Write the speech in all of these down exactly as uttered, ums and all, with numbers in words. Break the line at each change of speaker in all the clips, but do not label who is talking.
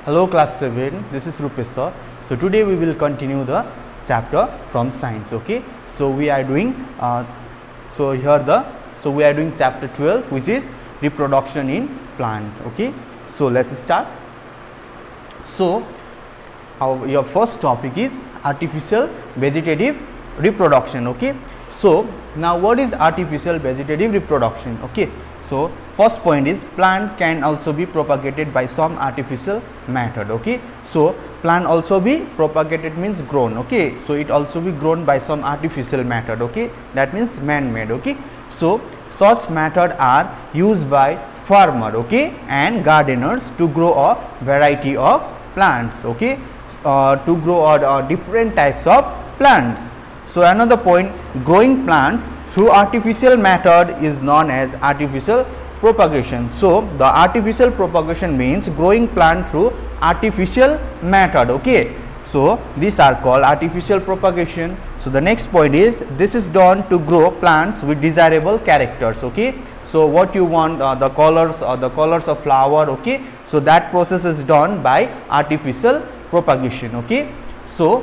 Hello class seven, this is Rupesh sir. So today we will continue the chapter from science. Okay, so we are doing uh, so here the so we are doing chapter twelve, which is reproduction in plant. Okay, so let's start. So our your first topic is artificial vegetative reproduction. Okay, so now what is artificial vegetative reproduction? Okay, so first point is plant can also be propagated by some artificial method. Okay, so plant also be propagated means grown. Okay, so it also be grown by some artificial method. Okay, that means man-made. Okay, so such method are used by farmer, okay, and gardeners to grow a variety of plants. Okay, uh, to grow uh, uh, different types of plants. So another point, growing plants through artificial method is known as artificial propagation. So the artificial propagation means growing plant through artificial method. Okay, so these are called artificial propagation. So the next point is this is done to grow plants with desirable characters. Okay, so what you want, uh, the colors or the colors of flower. Okay, so that process is done by artificial propagation. Okay, so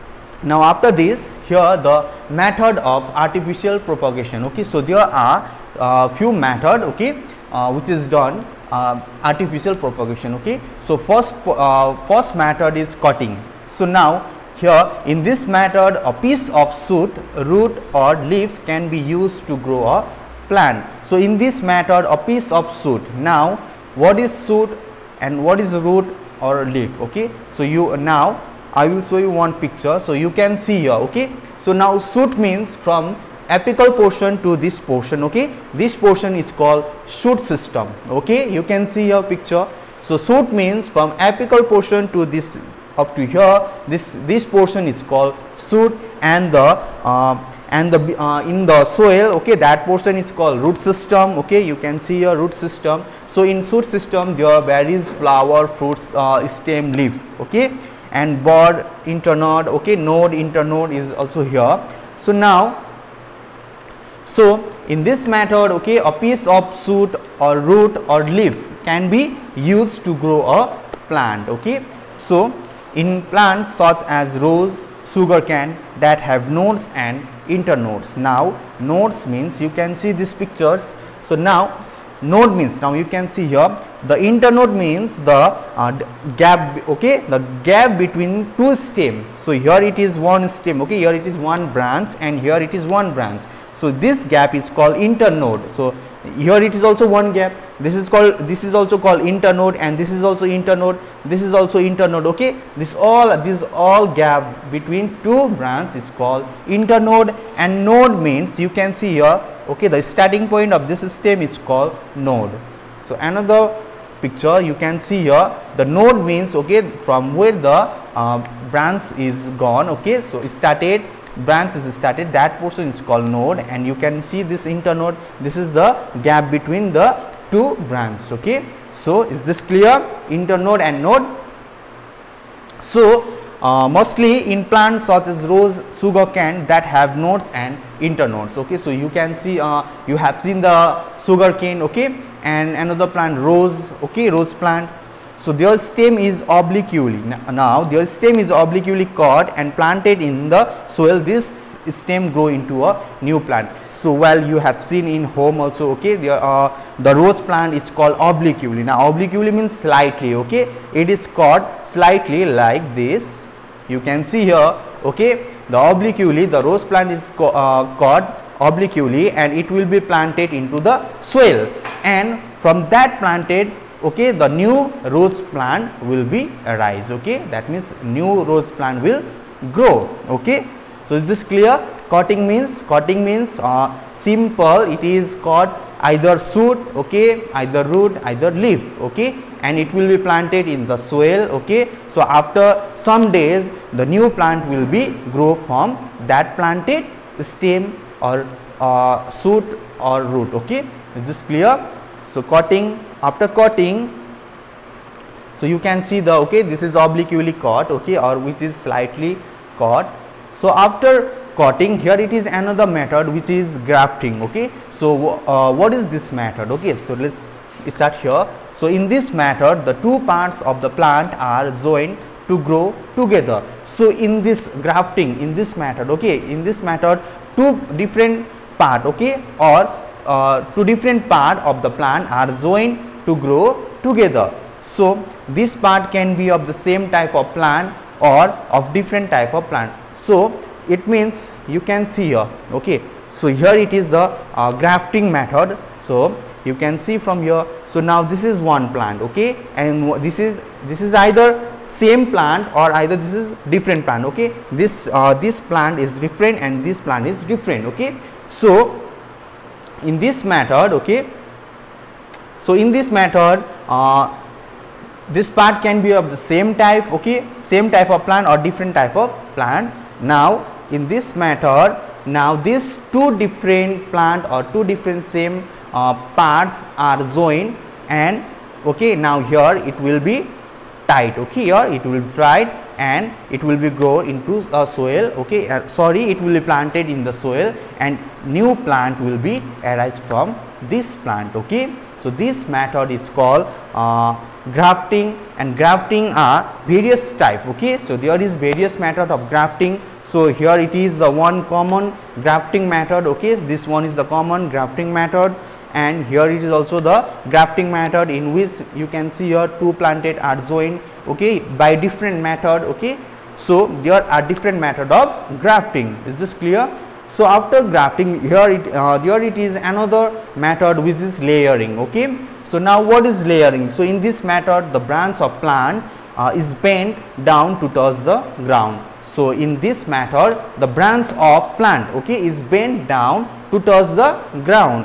now after this, here the method of artificial propagation. Okay, so there are uh, few method, okay, uh, which is done uh, artificial propagation. Okay, so first uh, first method is cutting. So now here in this method, a piece of shoot, root or leaf can be used to grow a plant. So in this method, a piece of shoot. Now what is shoot and what is root or leaf? Okay, so you now I will show you one picture, so you can see here. Okay, so now shoot means from apical portion to this portion. Okay, this portion is called shoot system. Okay, you can see your picture. So shoot means from apical portion to this up to here, this this portion is called shoot, and the uh, and the uh, in the soil, okay, that portion is called root system. Okay, you can see your root system. So in shoot system there varies flower, fruits, uh, stem, leaf. Okay, and bud, internode. Okay, node, internode is also here. So now, so in this method, okay, a piece of shoot or root or leaf can be used to grow a plant. Okay, so in plants such as rose, sugarcane that have nodes and internodes. Now nodes means you can see these pictures. So now node means, now you can see here, the internode means the uh, gap, okay, the gap between two stems. So here it is one stem, okay, here it is one branch, and here it is one branch. So this gap is called internode. So here it is also one gap. This is called, this is also called internode, and this is also internode, this is also internode. Okay, this all this all gap between two branches is called internode, and node means you can see here, okay, the starting point of this stem is called node. So another picture you can see here, the node means, okay, from where the uh, branch is gone. Okay, so it started, branch is started, that portion is called node, and you can see this internode, this is the gap between the two branches. Okay, so is this clear? Internode and node. So uh, mostly in plants such as rose, sugarcane that have nodes and internodes. Okay, so you can see, uh, you have seen the sugarcane. Okay, and another plant, rose. Okay, rose plant. So their stem is obliquely, now their stem is obliquely cut and planted in the soil. This stem grow into a new plant. So well, you have seen in home also. Okay, there are the rose plant is called obliquely. Now obliquely means slightly. Okay, it is cut slightly like this. You can see here. Okay, the obliquely, the rose plant is uh, cut obliquely, and it will be planted into the soil, and from that planted, okay, the new rose plant will be arise. Okay, that means new rose plant will grow. Okay, so is this clear? Cutting means, cutting means uh, simple, it is cut either shoot, okay, either root, either leaf. Okay, and it will be planted in the soil. Okay, so after some days the new plant will be grow from that planted stem or uh, shoot or root. Okay, is this clear? So cutting, after cutting, so you can see the, okay, this is obliquely cut, okay, or which is slightly cut. So after cutting, here it is another method which is grafting. Okay, so uh, what is this method? Okay, so let's start here. So in this method, the two parts of the plant are joined to grow together. So in this grafting, in this method, okay, in this method, two different part, okay, or uh, two different part of the plant are joined to grow together. So this part can be of the same type of plant or of different type of plant. So it means you can see here, okay. So here it is the uh, grafting method. So you can see from here. So now this is one plant, okay, and this is this is either same plant or either this is different plant, okay. This uh, this plant is different and this plant is different, okay. So in this method, okay, so in this method uh, this part can be of the same type, okay, same type of plant or different type of plant. Now in this method, now these two different plant or two different same uh, parts are joined, and okay, now here it will be tight, okay, here it will be tight and it will be grow into a soil, okay, uh, sorry, it will be planted in the soil and new plant will be arise from this plant, okay. So this method is called uh, grafting, and grafting are various type, okay. So there is various method of grafting. So here it is the one common grafting method, okay, this one is the common grafting method, and here it is also the grafting method in which you can see here two planted are joined, okay, by different method, okay. So there are different method of grafting. Is this clear? So after grafting, here it uh, here it is another method which is layering, okay. So now what is layering? So in this method, the branch of plant uh, is bent down to touch the ground. So in this method, the branch of plant, okay, is bent down to touch the ground.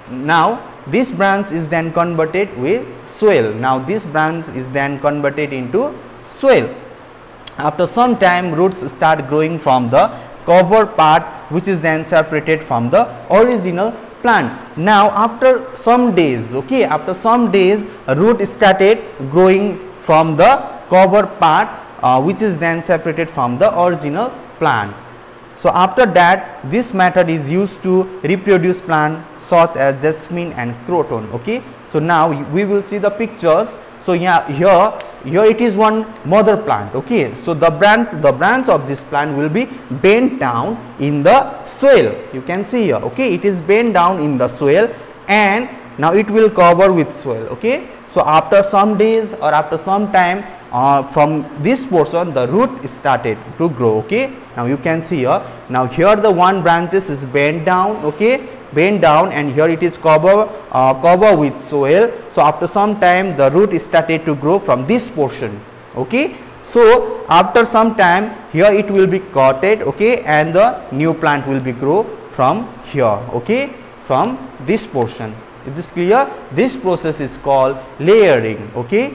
Now this branch is then converted with soil. Now this branch is then converted into soil. After some time, roots start growing from the cover part, which is then separated from the original plant. Now after some days, okay, after some days, a root started growing from the cover part, uh, which is then separated from the original plant. So after that, this method is used to reproduce plant such as jasmine and croton, okay. So now we will see the pictures. So yeah, here here it is one mother plant, okay. So the branch the branch of this plant will be bent down in the soil. You can see here, okay, it is bent down in the soil and now it will cover with soil, okay. So after some days or after some time, uh, from this portion the root started to grow, okay. Now you can see here, now here the one branches is bent down, okay, bent down, and here it is cover uh, cover with soil. So after some time the root started to grow from this portion, okay. So after some time, here it will be cutted, okay, and the new plant will be grow from here, okay, from this portion. Is this clear? This process is called layering, okay.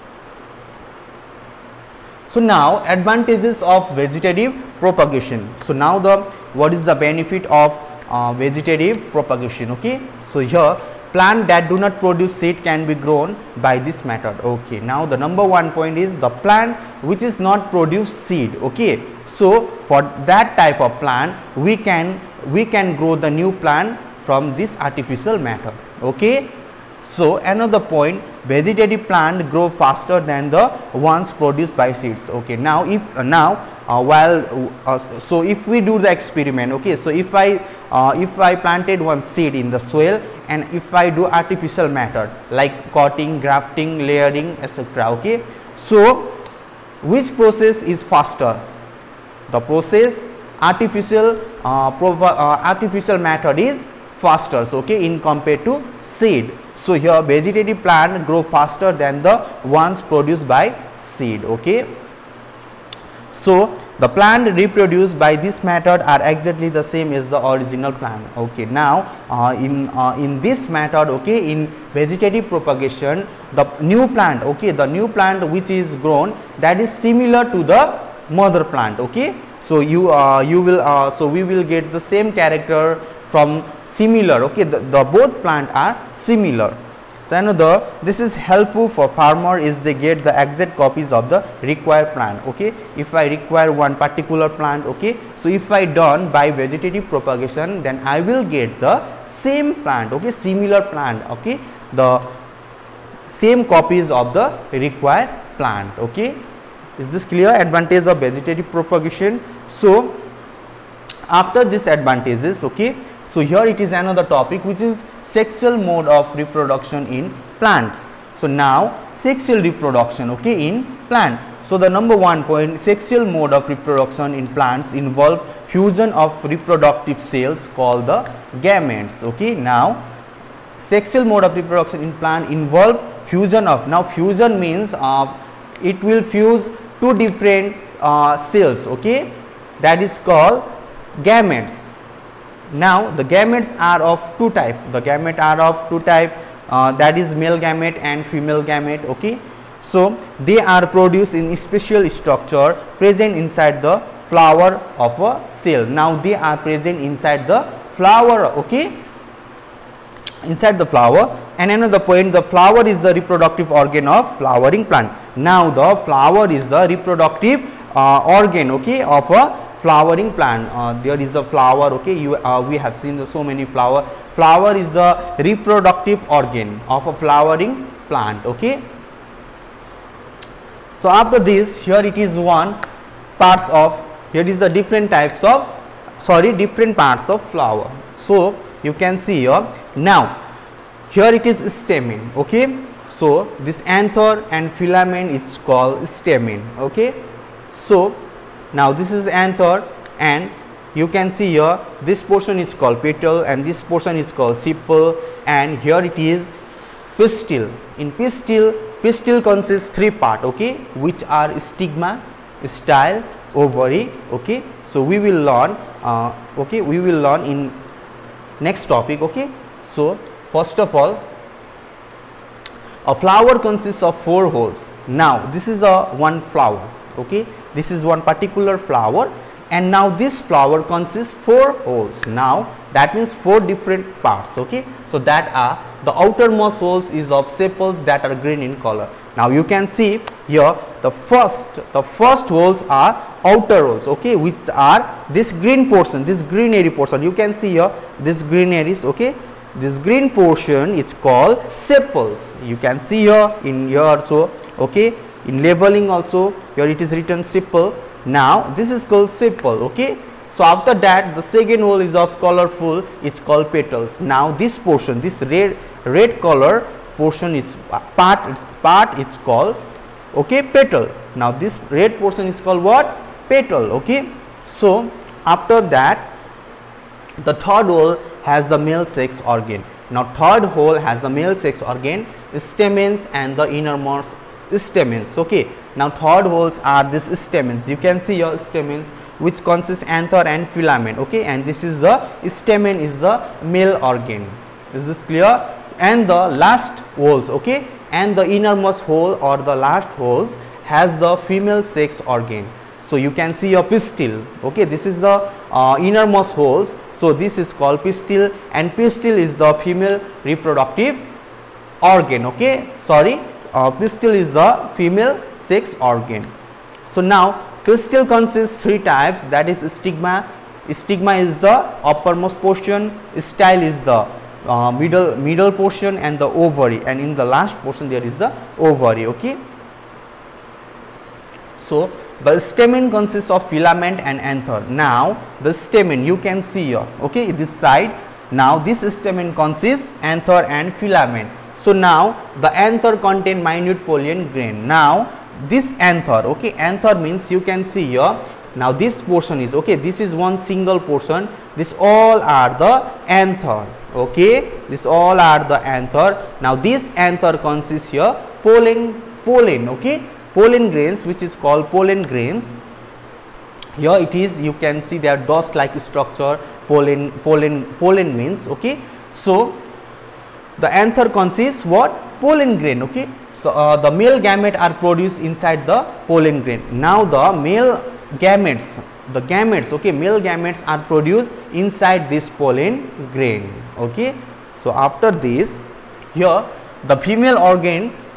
So now advantages of vegetative propagation. So now the what is the benefit of uh, vegetative propagation, okay. So here plant that do not produce seed can be grown by this method, okay. Now the number one point is the plant which is not produce seed, okay. So for that type of plant we can we can grow the new plant from this artificial method, okay. So another point, vegetative plant grow faster than the ones produced by seeds, okay. Now if uh, now uh, while uh, so if we do the experiment, okay, so if I uh, if I planted one seed in the soil and if I do artificial method like cutting, grafting, layering, etc., okay. So which process is faster? The process artificial uh, uh, artificial method is faster, so okay, in compared to seed. So here vegetative plant grow faster than the ones produced by seed, okay. So the plant reproduced by this method are exactly the same as the original plant, okay. Now uh, in uh, in this method, okay, in vegetative propagation, the new plant, okay, the new plant which is grown, that is similar to the mother plant, okay. So you uh, you will uh, so we will get the same character from similar, okay, the, the both plant are similar. So another, this is helpful for farmer is they get the exact copies of the required plant, okay. If I require one particular plant, okay, so if I done by vegetative propagation, then I will get the same plant, okay, similar plant, okay. The same copies of the required plant. Okay, is this clear? Advantage of vegetative propagation. So after these advantages, okay, so here it is another topic which is sexual mode of reproduction in plants. So now sexual reproduction, okay, in plant. So the number one point, sexual mode of reproduction in plants involve fusion of reproductive cells called the gametes. Okay, now sexual mode of reproduction in plant involve fusion of, now fusion means uh, it will fuse two different uh, cells, okay, that is called gametes. Now the gametes are of two types, the gametes are of two types, uh, that is male gamete and female gamete. Okay, so they are produced in special structure present inside the flower of a cell. Now they are present inside the flower, okay, inside the flower. And another point, the flower is the reproductive organ of flowering plant. Now the flower is the reproductive uh, organ, okay, of a flowering plant. Uh, there is a flower, okay, you uh, we have seen the so many flower. Flower is the reproductive organ of a flowering plant. Okay, so after this, here it is one parts of, here is the different types of, sorry, different parts of flower. So you can see here, now here it is stamen. Okay, so this anther and filament is called stamen. Okay, so now this is anther, and you can see here this portion is called petal and this portion is called sepal, and here it is pistil. In pistil, pistil consists three part, okay, which are stigma, style, ovary. Okay, so we will learn uh, okay, we will learn in next topic. Okay, so first of all, a flower consists of four holes. Now this is a one flower, okay, this is one particular flower, and now this flower consists four holes. Now that means four different parts. Okay, so that are the outermost holes is of sepals that are green in color. Now you can see here the first the first holes are outer holes, okay, which are this green portion, this greenery portion. You can see here this greeneries, okay, this green portion is called sepals. You can see here in here also, okay, in labeling also here it is written sepal. Now this is called sepal. Okay, so after that the second hole is of colorful, it's called petals. Now this portion, this red red color portion is part, it's part it's called, okay, petal. Now this red portion is called what? Petal. Okay, so after that the third hole has the male sex organ. Now third hole has the male sex organ, stamens and the innermost stamens. Okay, now third holes are this stamens. You can see your stamens which consists anther and filament. Okay, and this is the stamen is the male organ. Is this clear? And the last holes, okay, and the innermost hole or the last holes has the female sex organ. So you can see your pistil. Okay, this is the uh, innermost holes. So this is called pistil, and pistil is the female reproductive organ. Okay, sorry, uh, pistil is the female sex organ. So now pistil consists three types, that is stigma. Stigma is the uppermost portion, style is the uh, middle middle portion, and the ovary, and in the last portion there is the ovary. Okay, so the stamen consists of filament and anther. Now the stamen you can see here, okay, this side. Now this stamen consists anther and filament. So now the anther contain minute pollen grain. Now this anther, okay, anther means you can see here. Now this portion is, okay, this is one single portion. This all are the anther. Okay, this all are the anther. Now this anther consists here pollen pollen. Okay, pollen grains, which is called pollen grains. Here it is, you can see their dust like structure. Pollen pollen pollen means, okay, so the anther consists what? Pollen grain. Okay, so uh, the male gamete are produced inside the pollen grain. Now the male gametes, the gametes, okay, male gametes are produced inside this pollen grain. Okay, so after this, here the female organ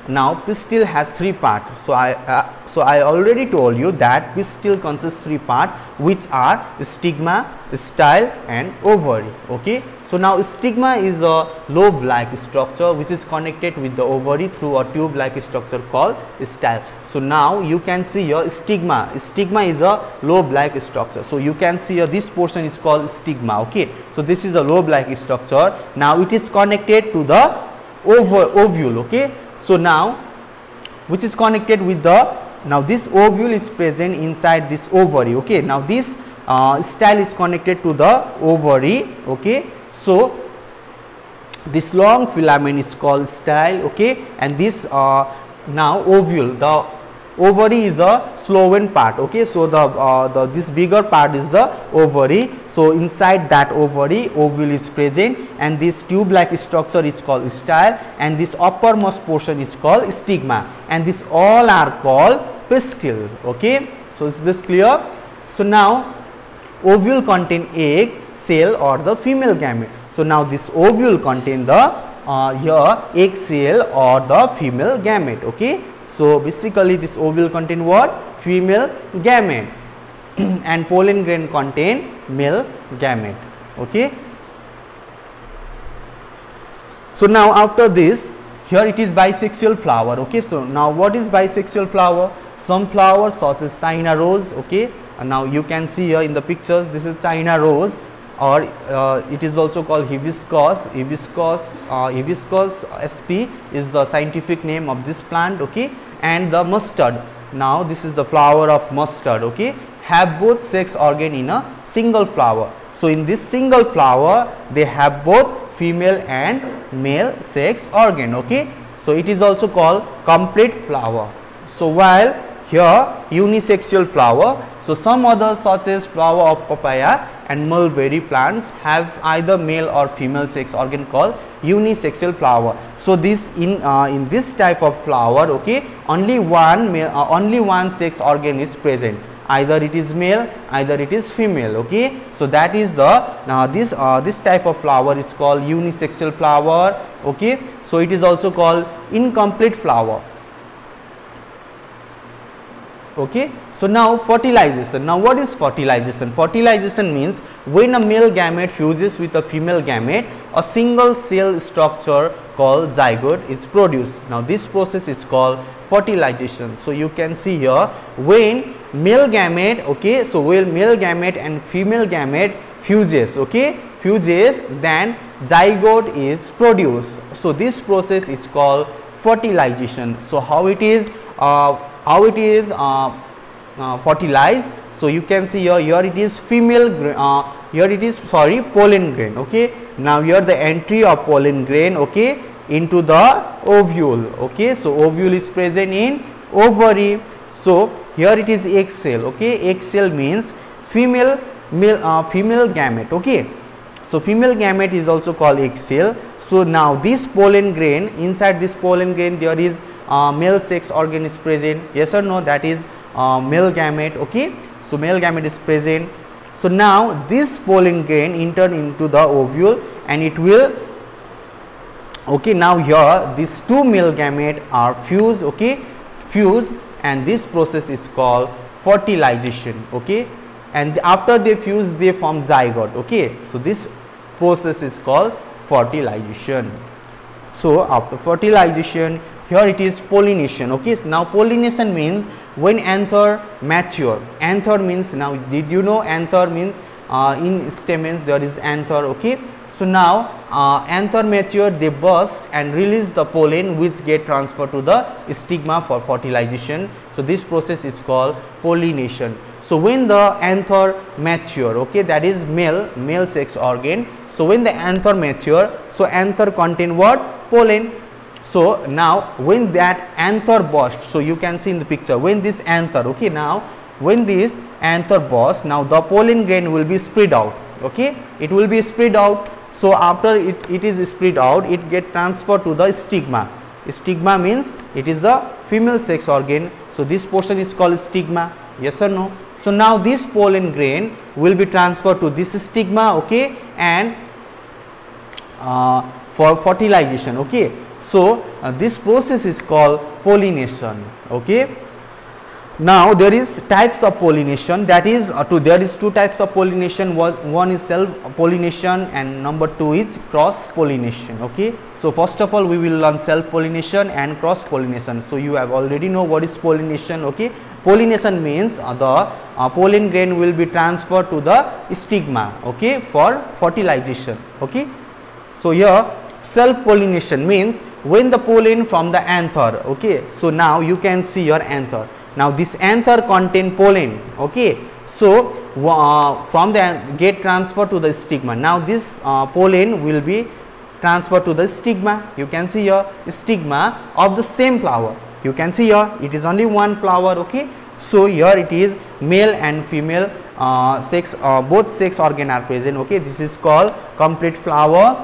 now pistil has three parts. So I uh, so I already told you that pistil consists three parts, which are stigma, style and ovary. Okay. So now stigma is a lobe like structure which is connected with the ovary through a tube like structure called style. So now you can see here stigma. Stigma is a lobe like structure. So you can see here this portion is called stigma. Okay. So this is a lobe like structure. Now it is connected to the ov ovule. Okay. So now which is connected with the, now this ovule is present inside this ovary. Okay. Now this uh, style is connected to the ovary. Okay. So this long filament is called style. Okay. And this uh, now ovule, the ovary is a slowen part. Okay. So the, uh, the this bigger part is the ovary. So inside that ovary ovule is present, and this tube like structure is called style, and this uppermost portion is called stigma, and this all are called pistil. Okay. So is this clear? So now ovule contain egg, cell or the female gamete. So now this ovule contain the uh, here egg cell or the female gamete. Okay. So basically this ovule contain what? Female gamete and pollen grain contain male gamete. Okay. So now after this, here it is bisexual flower. Okay. So now what is bisexual flower? Some flowers such as China rose. Okay. And now you can see here in the pictures, this is China rose, or uh, it is also called hibiscus. Hibiscus, uh, hibiscus sp is the scientific name of this plant. Okay. And the mustard, now this is the flower of mustard. Okay. Have both sex organ in a single flower. So in this single flower they have both female and male sex organ. Okay. So it is also called complete flower. So while here unisexual flower, so some others such as flower of papaya and mulberry plants have either male or female sex organ called unisexual flower. So this in uh, in this type of flower, okay, only one male, uh, only one sex organ is present. Either it is male, either it is female. Okay. So that is the now uh, this uh, this type of flower is called unisexual flower. Okay. So it is also called incomplete flower. Okay. So now fertilization. Now what is fertilization? Fertilization means when a male gamete fuses with a female gamete, a single cell structure called zygote is produced. Now this process is called fertilization. So you can see here when male gamete, okay, so when male gamete and female gamete fuses, okay, fuses, then zygote is produced. So this process is called fertilization. So how it is uh, how it is uh, uh, fertilized? So you can see here, here it is female, uh, here it is sorry pollen grain. Okay. Now here the entry of pollen grain, okay, into the ovule. Okay. So ovule is present in ovary. So here it is egg cell. Okay. Egg cell means female male uh, female gamete. Okay. So female gamete is also called egg cell. So now this pollen grain, inside this pollen grain there is uh, male sex organ is present. Yes or no? That is uh, male gamete. Okay. So male gamete is present. So now this pollen grain enter into the ovule and it will, okay, now here these two male gamete are fused, okay, fused, and this process is called fertilization. Okay. And after they fuse they form zygote. Okay. So this process is called fertilization. So after fertilization, here it is pollination. Okay. So now pollination means when anther mature. Anther means, now did you know anther means uh, in stamens there is anther. Okay. So now uh, anther mature, they burst and release the pollen which get transferred to the stigma for fertilization. So this process is called pollination. So when the anther mature, okay, that is male male sex organ. So when the anther mature, so anther contain what? Pollen. So now when that anther burst, so you can see in the picture when this anther, okay, now when this anther burst, now the pollen grain will be spread out. Okay, it will be spread out. So after it, it is spread out, it get transferred to the stigma. Stigma means it is the female sex organ. So this portion is called stigma. Yes or no? So now this pollen grain will be transferred to this stigma. Okay, and uh, for fertilization. Okay. So uh, this process is called pollination. Okay. Now there is types of pollination, that is uh, two, there is two types of pollination. One, one is self pollination and number two is cross pollination. Okay. So first of all we will learn self pollination and cross pollination. So you have already know what is pollination. Okay. Pollination means uh, the uh, pollen grain will be transferred to the stigma, okay, for fertilization. Okay. So here self pollination means when the pollen from the anther, okay. So now you can see your anther. Now this anther contain pollen, okay. So uh, from the get transferred to the stigma. Now this uh, pollen will be transferred to the stigma. You can see here stigma of the same flower. You can see here it is only one flower, okay. So here it is male and female uh, sex, uh, both sex organ are present, okay. This is called complete flower,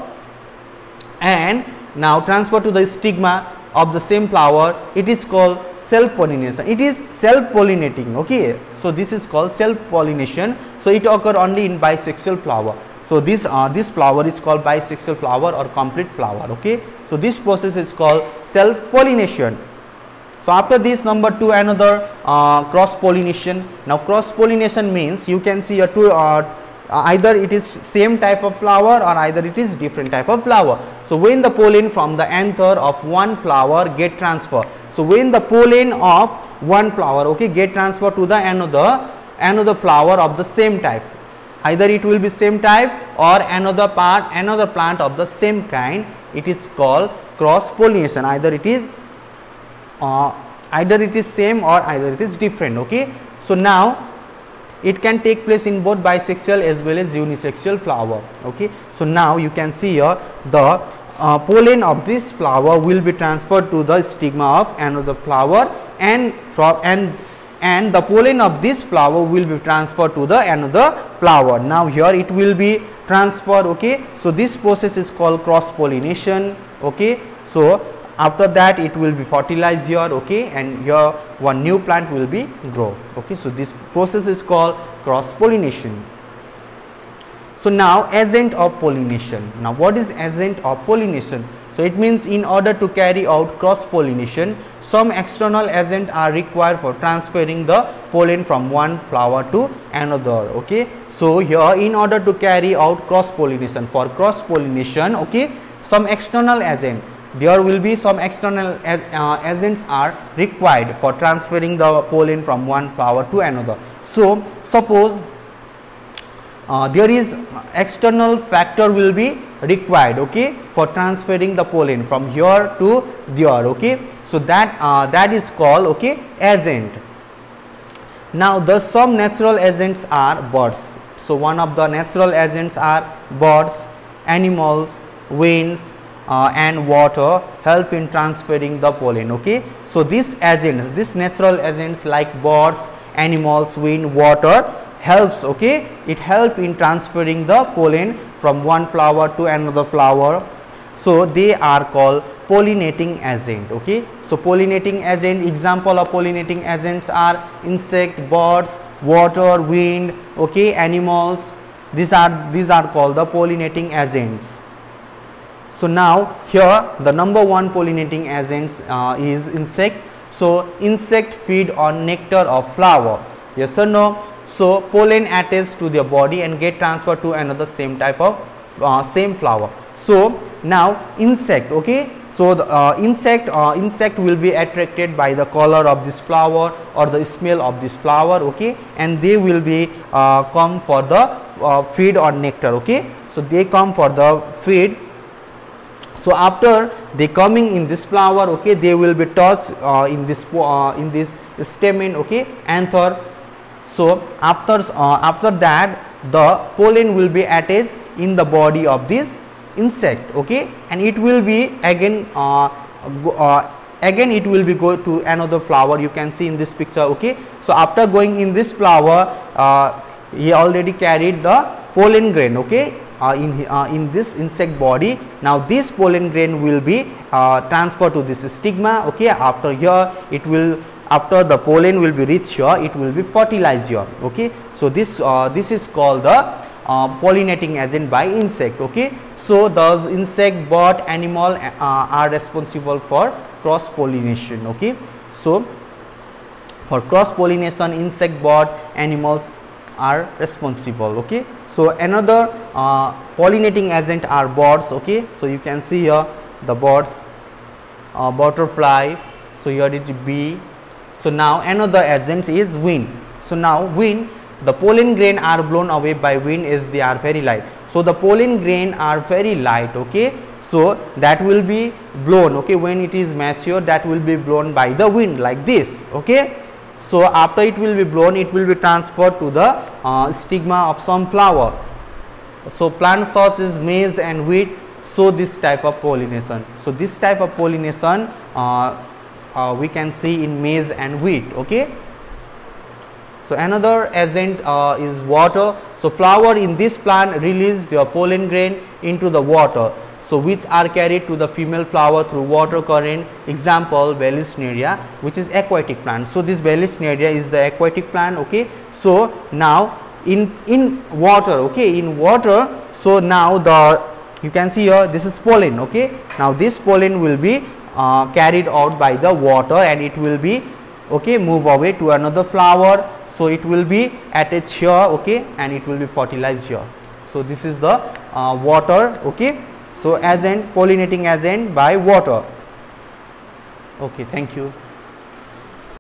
and now transfer to the stigma of the same flower, it is called self pollination. It is self pollinating, okay. So this is called self pollination. So it occur only in bisexual flower. So this uh, this flower is called bisexual flower or complete flower, okay. So this process is called self pollination. So after this, number two, another uh, cross pollination. Now cross pollination means you can see a two uh, either it is same type of flower or either it is different type of flower. So when the pollen from the anther of one flower get transferred, so when the pollen of one flower, okay, get transferred to the another another flower of the same type, either it will be same type or another part another plant of the same kind, it is called cross pollination. Either it is uh, either it is same or either it is different, okay. So now it can take place in both bisexual as well as unisexual flower, okay. So now you can see here the uh, pollen of this flower will be transferred to the stigma of another flower, and from and and the pollen of this flower will be transferred to the another flower. Now here it will be transferred, okay. So this process is called cross pollination, okay. So after that it will be fertilized here, okay, and here one new plant will be grow, okay. So this process is called cross pollination. So now agent of pollination. Now what is agent of pollination? So it means in order to carry out cross pollination, some external agent are required for transferring the pollen from one flower to another, okay. So here in order to carry out cross pollination, for cross pollination, okay, some external agent, there will be some external uh, agents are required for transferring the pollen from one flower to another. So suppose uh, there is external factor will be required, okay, for transferring the pollen from here to there, okay. So that uh, that is called, okay, agent. Now the some natural agents are birds. So one of the natural agents are birds, animals, winds, Uh, and water help in transferring the pollen, okay. So these agents, these natural agents like birds, animals, wind, water helps, okay, it help in transferring the pollen from one flower to another flower. So they are called pollinating agent, okay. So pollinating agent, example of pollinating agents are insect, birds, water, wind, okay, animals. These are these are called the pollinating agents. So now here the number one pollinating agents uh, is insect. So insect feed on nectar of flower, yes or no. So pollen attaches to their body and get transferred to another same type of uh, same flower. So now insect, okay. So the uh, insect uh, insect will be attracted by the color of this flower or the smell of this flower, okay, and they will be uh, come for the uh, feed on nectar, okay. So they come for the feed. So after they coming in this flower, okay, they will be tossed uh, in this uh, in this stamen, okay, anther. So after uh, after that the pollen will be attached in the body of this insect, okay, and it will be again uh, go, uh, again it will be go to another flower. You can see in this picture, okay. So after going in this flower, uh, he already carried the pollen grain, okay. Uh, in uh, in this insect body. Now this pollen grain will be uh, transferred to this stigma, okay. After here it will after the pollen will be reached here, it will be fertilized here, okay. So this uh, this is called the uh, pollinating agent by insect. Okay, so those insect, bird, animal uh, are responsible for cross pollination. Okay, so for cross pollination, insect, bird, animals are responsible. Okay, so another uh, pollinating agent are birds. Okay, so you can see here the birds, uh, butterfly, so here it is bee. So now another agent is wind. So now wind, the pollen grain are blown away by wind as they are very light. So the pollen grain are very light. Okay, so that will be blown. Okay, when it is mature, that will be blown by the wind like this. Okay, so after it will be blown, it will be transferred to the uh, stigma of some flower. So plant such as maize and wheat show this type of pollination. So this type of pollination uh, uh, we can see in maize and wheat. Okay, so another agent uh, is water. So flower in this plant release their pollen grain into the water, so which are carried to the female flower through water current. Example, Vallisneria, which is aquatic plant. So this Vallisneria is the aquatic plant. Okay, so now in in water, okay, in water, so now the you can see here this is pollen. Okay, now this pollen will be uh, carried out by the water and it will be okay move away to another flower. So it will be attached here. Okay, and it will be fertilized here. So this is the uh, water. Okay, so agent, pollinating agent by water. Okay, thank you.